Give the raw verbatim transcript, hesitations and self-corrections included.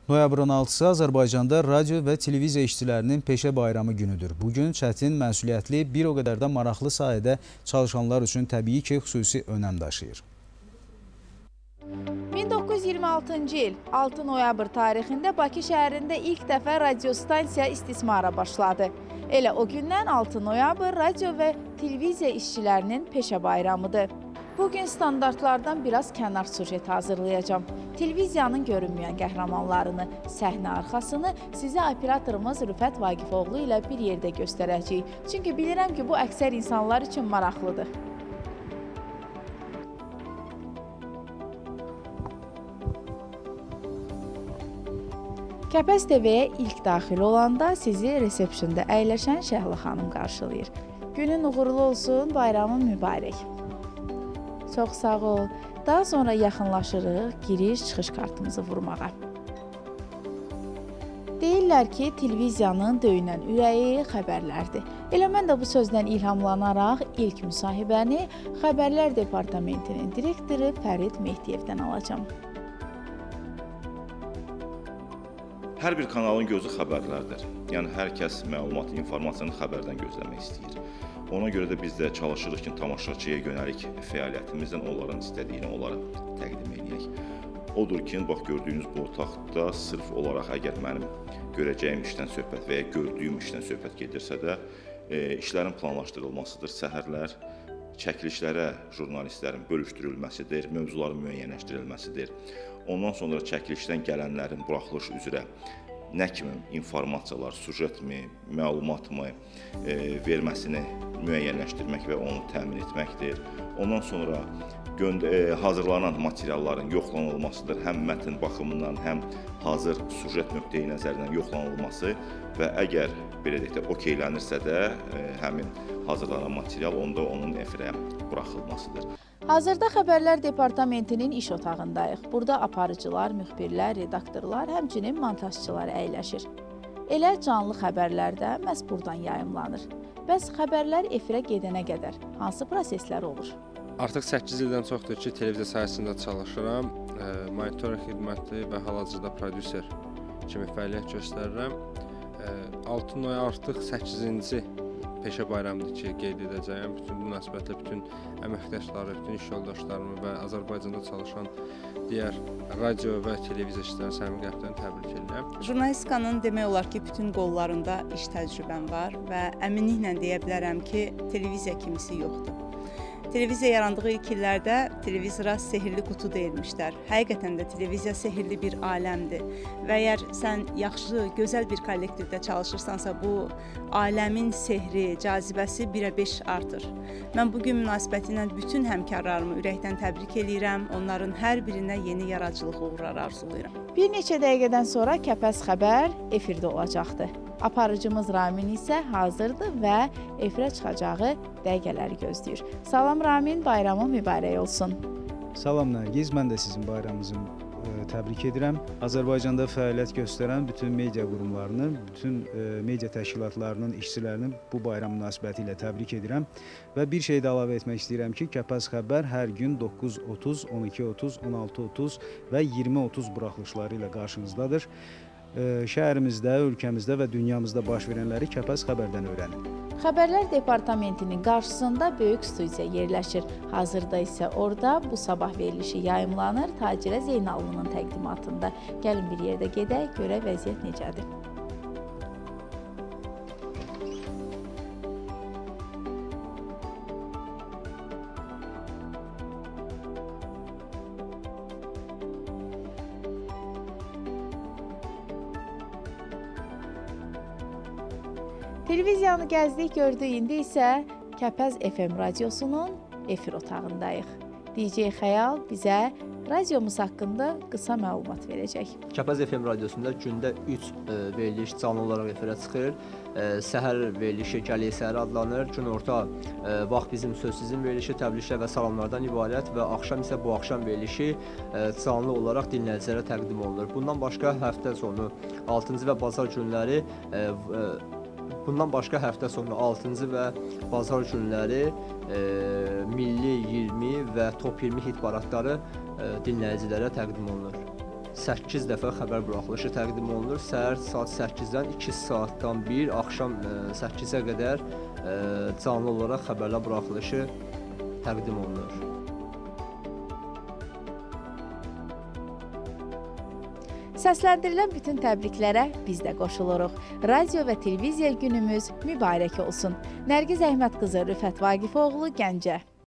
Noyabrın altısı Azərbaycanda radio və televiziya işçilərinin peşə bayramı günüdür. Bugün çətin, məsuliyyətli, bir o qədər də maraqlı sahədə çalışanlar üçün təbii ki, xüsusi önəm daşıyır. min doqquz yüz iyirmi altıncı il altı noyabr tarixində Bakı şəhərində ilk dəfə radiostansiya istismara başladı. Elə o gündən altı noyabr radio və televiziya işçilərinin peşə bayramıdır. Bugün standartlardan biraz kənar sujet hazırlayacağım. Televiziyanın görünməyən qəhrəmanlarını, səhnə arxasını sizə operatorumuz Rüfət Vaqifoğlu ilə bir yerdə göstərəcəyik. Çünki bilirəm ki, bu əksər insanlar üçün maraqlıdır. Kəpəz T V-yə ilk daxil olanda sizi resepsiyonda əyləşən Şəhla xanım qarşılayır. Günün uğurlu olsun, bayramın mübarək. Çox sağ ol. Daha sonra yaxınlaşırıq giriş-çıxış kartımızı vurmağa. Deyirlər ki, televiziyanın döyünən ürəyi xəbərlərdir. Elə mən də bu sözdən ilhamlanaraq ilk müsahibəni Xəbərlər Departamentinin direktoru Fərid Mehdiyevdən alacağım. Hər bir kanalın gözü xəbərlərdir. Yəni, hər kəs məlumat, informasiyanı xəbərdən gözləmək istəyir. Ona görə də biz də çalışırıq ki, tamaşaçıya yönəlik fəaliyyətimizdən onların istədiyini onlara təqdim edək. Odur ki, bax, gördüyünüz bu otaqda sırf olaraq əgər mənim görəcəyim işdən söhbət və ya gördüyüm işdən söhbət gedirsə də, e, işlərin planlaşdırılmasıdır, səhərlər, çəkilişlərə jurnalistlərin bölüşdürülməsidir, mövzuların müəyyənləşdirilməsidir. Ondan sonra çəkilişdən gələnlərin buraxılış üzrə nə kimi informasiyalar, sujetmi, məlumatmı e, verməsini müəyyənləşdirmək və onu təmin etməkdir. Ondan sonra e, hazırlanan materialların yoxlanılmasıdır. Həm mətn baxımından, həm hazır sujet nöqteyi nəzərindən yoxlanılması və əgər belə deyək də okeylənirsə də e, həmin hazırlanan material onda onun efirə buraxılmasıdır. Hazırda Xəbərlər Departamentinin iş otağındayıq. Burada aparıcılar, müxbirlər, redaktorlar, həmçinin montajçılar əyləşir. Elə canlı xəbərlər də məhz buradan yayımlanır. Bəs xəbərlər efirə gedənə qədər hansı proseslər olur? Artıq səkkiz ildən çoxdur ki, televiziya sahəsində çalışıram. Monitoring xidməti və hal-hazırda prodüser kimi fəaliyyət göstərirəm. altı noyabr artıq səkkizinci peşə bayramıdır ki, qeyd edəcəyəm. Bütün münasibətlə bütün əməkdaşları, bütün iş yoldaşlarımı və Azərbaycanda çalışan digər radio və televiziya işçilərini səmimi qəlbdən təbrik edirəm. Jurnalistikanın demək olar ki, bütün qollarında iş təcrübəm var və əminliklə deyə bilərəm ki, televiziya kimisi yoxdur. Televiziya yarandığı ilk illərdə televizora sehirli qutu deyilmişlər. Həqiqətən də televiziya sehirli bir aləmdir və əgər sən yaxşı, gözəl bir kollektivdə çalışırsansa, bu aləmin sehri, cazibəsi birə beş artır. Mən bugün münasibəti ilə bütün həmkarlarımı ürəkdən təbrik edirəm, onların hər birinə yeni yaradıcılıq uğurları arzulayıram. Bir neçə dəqiqədən sonra Kəpəz xəbər efirdə olacaqdır. Aparıcımız Ramin isə hazırdır və efirə çıxacağı dəqiqələri gözləyir. Salam Ramin, bayramın mübarək olsun. Salam Nərgiz, mən də sizin bayramınızı e, təbrik edirəm. Azərbaycanda fəaliyyət göstərən bütün media qurumlarını, bütün e, media təşkilatlarının işçilərini bu bayram münasibəti ilə təbrik edirəm. Və bir şey də əlavə etmək istəyirəm ki, Kəpəz xəbər hər gün doqquz otuz, on iki otuz, on altı otuz və iyirmi otuz buraxılışları ilə qarşınızdadır. Şəhərimizdə, ölkəmizdə və dünyamızda baş verənləri Kəpəz xəbərdən öyrənin. Xəbərlər Departamentinin qarşısında böyük studiya yerləşir. Hazırda isə orada bu sabah verilişi yayımlanır Tacirə Zeynallının təqdimatında. Gəlin bir yerdə gedək, görək vəziyyət necədir. Televiziyanı gəzdik, gördük, indi isə Kəpəz F M radiosunun efir otağındayıq. D J Xəyal bizə radiomuz haqqında qısa məlumat verəcək. Kəpəz F M radiosunda gündə üç e, veriliş canlı olaraq efirə çıxır. E, səhər verilişi Gəliyə Səhər adlanır. Günorta e, vaxt bizim sözsüzün verilişi təbriklər və salamlardan ibarət və axşam isə bu axşam verilişi e, canlı olaraq dinləyicilərə təqdim olunur. Bundan başqa həftə sonu altıncı və bazar günləri e, e, Bundan başqa həftə sonu altıncı və bazar günləri e, Milli iyirmi və Top iyirmi hit paradları e, dinləyicilərə təqdim olunur. səkkiz dəfə xəbər buraxılışı təqdim olunur. Səhər saat səkkizdən iki saatdan bir, axşam səkkizə qədər canlı olaraq xəbərlər buraxılışı təqdim olunur. Səsləndirilən bütün təbriklərə biz də qoşuluruq. Radio və televiziya günümüz mübarək olsun. Nərgiz Əhmədqızı, Rüfət Vaqifoğlu, Gəncə.